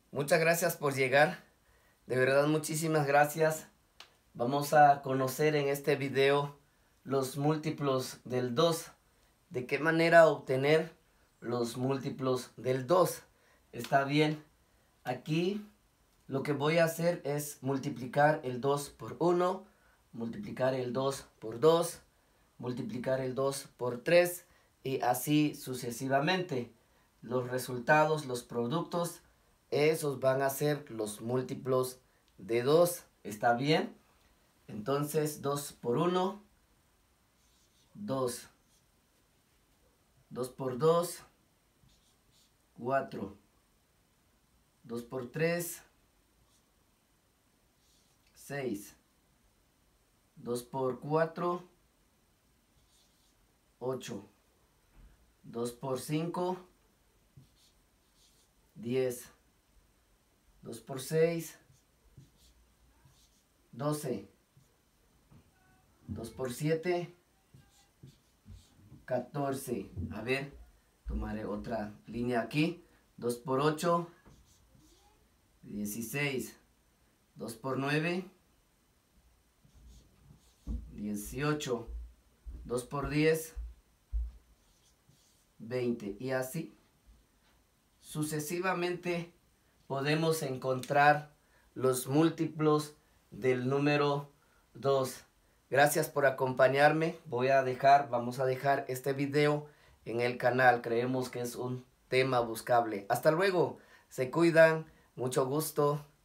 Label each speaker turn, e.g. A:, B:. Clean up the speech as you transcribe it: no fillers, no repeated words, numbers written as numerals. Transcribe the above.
A: Muchas gracias por llegar. De verdad, muchísimas gracias. Vamos a conocer en este video los múltiplos del 2. De qué manera obtener los múltiplos del 2. Está bien. Aquí lo que voy a hacer es multiplicar el 2 por 1, multiplicar el 2 por 2, multiplicar el 2 por 3 y así sucesivamente. Los resultados, los productos, esos van a ser los múltiplos de 2. ¿Está bien? Entonces 2 por 1, 2. 2 por 2, 4. 2 por 3, 6. 2 por 4, 8. 2 por 5, 10. 2 por 6, 12. 2 por 7, 14. A ver, tomaré otra línea aquí. 2 por 8, 16. 2 por 9, 18. 2 por 10, 20. Y así sucesivamente podemos encontrar los múltiplos del número 2. Gracias por acompañarme. Vamos a dejar este video en el canal. Creemos que es un tema buscable. Hasta luego. Se cuidan. Mucho gusto.